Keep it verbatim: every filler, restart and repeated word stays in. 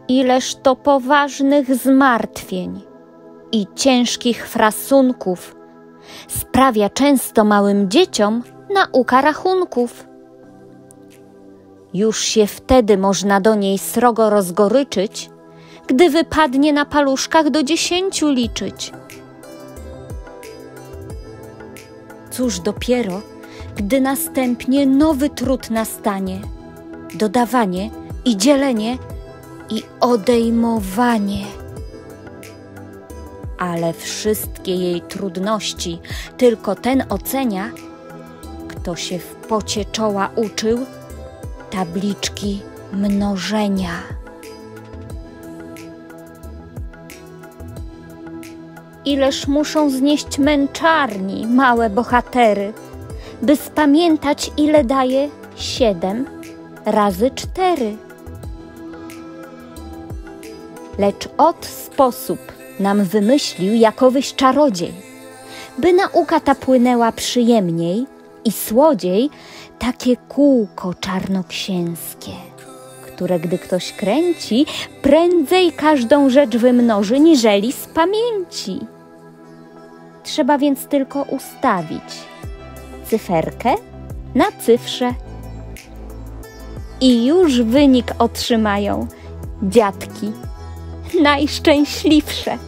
Ileż to poważnych zmartwień i ciężkich frasunków sprawia często małym dzieciom nauka rachunków. Już się wtedy można do niej srogo rozgoryczyć, gdy wypadnie na paluszkach do dziesięciu liczyć. Cóż dopiero, gdy następnie nowy trud nastanie, dodawanie i dzielenie i odejmowanie. Ale wszystkie jej trudności tylko ten ocenia, kto się w pocie czoła uczył tabliczki mnożenia. Ileż muszą znieść męczarni małe bohatery, by spamiętać, ile daje siedem razy cztery. Lecz ot sposób nam wymyślił jakowyś czarodziej, by nauka ta płynęła przyjemniej i słodziej, takie kółko czarnoksięskie, które gdy ktoś kręci, prędzej każdą rzecz wymnoży, niżeli z pamięci. Trzeba więc tylko ustawić cyferkę na cyfrze i już wynik otrzymają dziadki najszczęśliwsze.